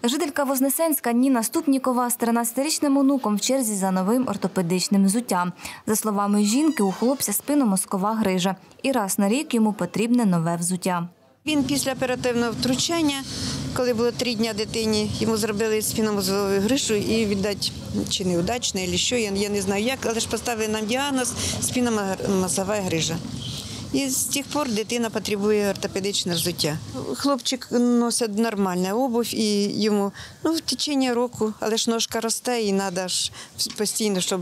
Жителька Вознесенська Ніна Ступнікова з 13-річним онуком в черзі за новим ортопедичним взуттям. За словами жінки, у хлопця спинномозкова грижа. І раз на рік йому потрібне нове взуття. Він після оперативного втручання, коли було 3 дні дитині, йому зробили спинномозгову грижу і, віддать, чи неудачно, чи що, я не знаю як, але ж поставили нам діагноз спинномозгова грижа. І з тих пор дитина потребує ортопедичне взуття. Хлопчик носить нормальну обувь і йому в течение року, але ж ножка росте і треба постійно, щоб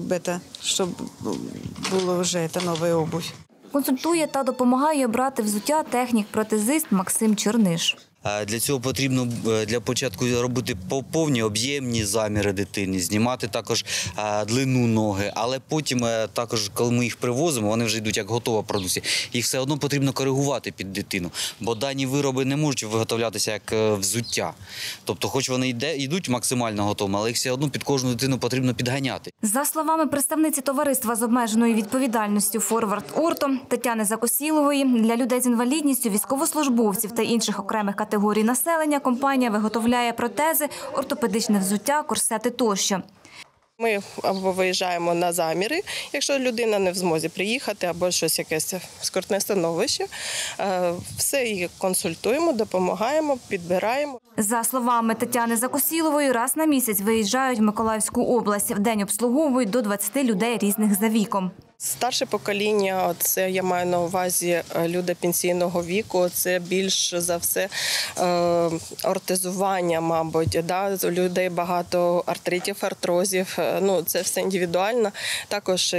було вже нова обувь. Консультує та допомагає обрати взуття технік-протезист Максим Черниш. Для цього потрібно для початку робити повні об'ємні заміри дитини, знімати також длину ноги, але потім також, коли ми їх привозимо, вони вже йдуть як готова продукція, їх все одно потрібно коригувати під дитину, бо дані вироби не можуть виготовлятися як взуття. Тобто, хоч вони йдуть максимально готовими, але їх все одно під кожну дитину потрібно підганяти. За словами представниці товариства з обмеженою відповідальністю «Форвард Орто» Тетяни Закосілової, для людей з інвалідністю, військовослужбовців та інших окремих категорій населення компанія виготовляє протези, ортопедичне взуття, корсети тощо. Ми або виїжджаємо на заміри, якщо людина не в змозі приїхати, або щось якесь скрутне становище. Все її консультуємо, допомагаємо, підбираємо. За словами Тетяни Закосілової, раз на місяць виїжджають в Миколаївську область. В день обслуговують до 20 людей різних за віком. Старше покоління, це я маю на увазі люди пенсійного віку, це більш за все ортезування, мабуть. У людей багато артритів, артрозів, це все індивідуально. Також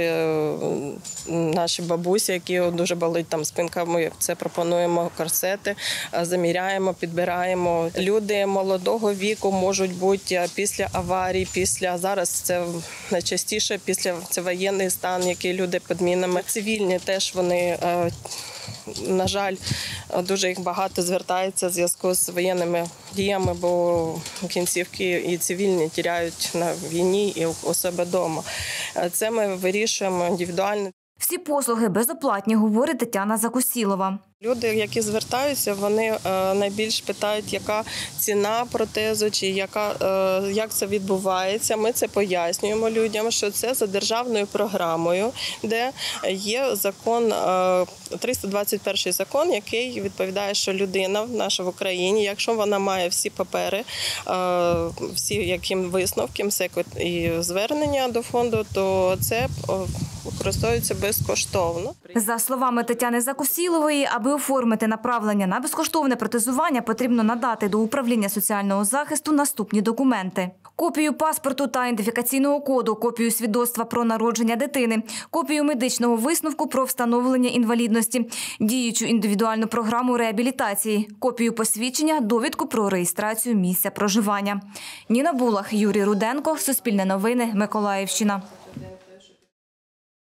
наші бабусі, які дуже болить спинка, ми це пропонуємо корсети, заміряємо, підбираємо. Люди молодого віку можуть бути після аварій, зараз це найчастіше це воєнний стан, який люди під мінами. Цивільні теж вони, на жаль, дуже їх багато звертається в зв'язку з воєнними діями, бо кінцівки і цивільні тіряють на війні і у себе вдома. Це ми вирішуємо індивідуально. Всі послуги безоплатні, говорить Тетяна Закосілова. Люди, які звертаються, вони найбільш питають, яка ціна протезу, чи як це відбувається. Ми це пояснюємо людям, що це за державною програмою, де є закон, 321 закон, який відповідає, що людина наша в Україні, якщо вона має всі папери, всі яким висновки, і звернення до фонду, то це використовується безкоштовно. За словами Тетяни Закосілової, аби оформити направлення на безкоштовне протезування, потрібно надати до управління соціального захисту наступні документи: копію паспорту та ідентифікаційного коду, копію свідоцтва про народження дитини, копію медичного висновку про встановлення інвалідності, діючу індивідуальну програму реабілітації, копію посвідчення, довідку про реєстрацію місця проживання. Ніна Булах, Юрій Руденко, Суспільне новини, Миколаївщина.